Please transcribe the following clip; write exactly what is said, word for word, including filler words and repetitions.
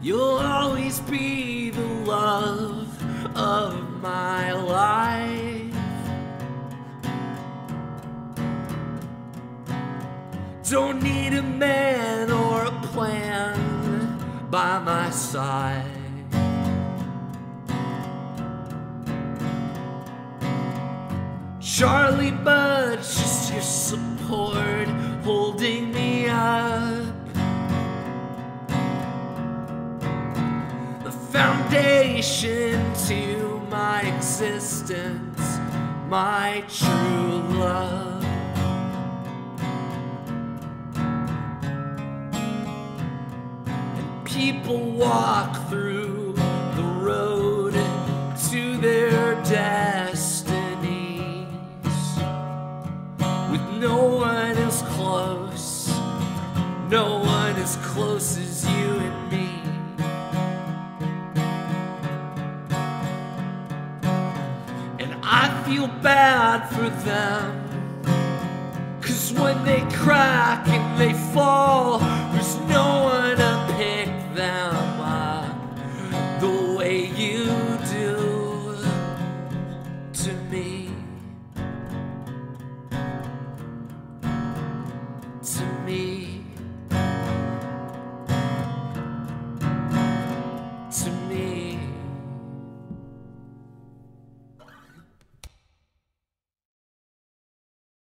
You'll always be the love of my life. Don't need a man or a plan by my side. Charlie Budge, just your support holding me up. The foundation to my existence, my true love. And people walk through the road to their destiny. No one is close, no one as close as you and me. And I feel bad for them, 'cause when they crack and they fall, there's no one to pick them up the way you do to me. To